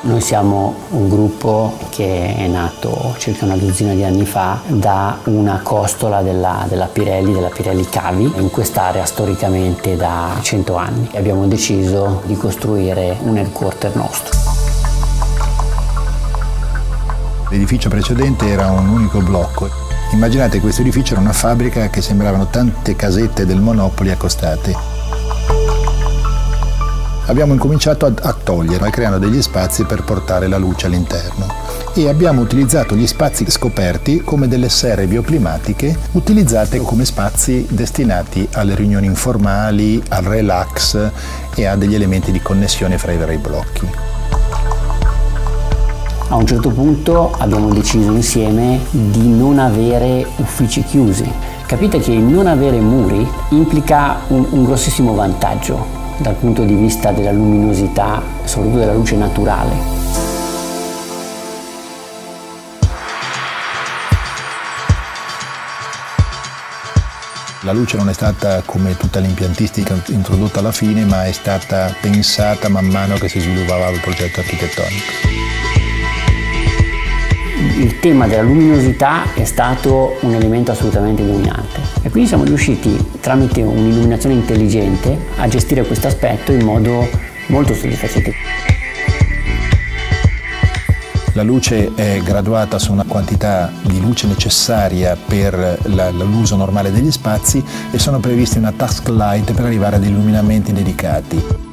Noi siamo un gruppo che è nato circa una dozzina di anni fa da una costola della Pirelli Cavi, in quest'area storicamente da 100 anni. E abbiamo deciso di costruire un headquarter nostro. L'edificio precedente era un unico blocco. Immaginate, questo edificio era una fabbrica che sembravano tante casette del Monopoli accostate. Abbiamo incominciato a togliere, creando degli spazi per portare la luce all'interno e abbiamo utilizzato gli spazi scoperti come delle serre bioclimatiche utilizzate come spazi destinati alle riunioni informali, al relax e a degli elementi di connessione fra i vari blocchi. A un certo punto abbiamo deciso insieme di non avere uffici chiusi. Capite che il non avere muri implica un grossissimo vantaggio dal punto di vista della luminosità, soprattutto della luce naturale. La luce non è stata come tutta l'impiantistica introdotta alla fine, ma è stata pensata man mano che si sviluppava il progetto architettonico. Il tema della luminosità è stato un elemento assolutamente dominante e quindi siamo riusciti tramite un'illuminazione intelligente a gestire questo aspetto in modo molto soddisfacente. La luce è graduata su una quantità di luce necessaria per l'uso normale degli spazi e sono previsti una task light per arrivare ad illuminamenti dedicati.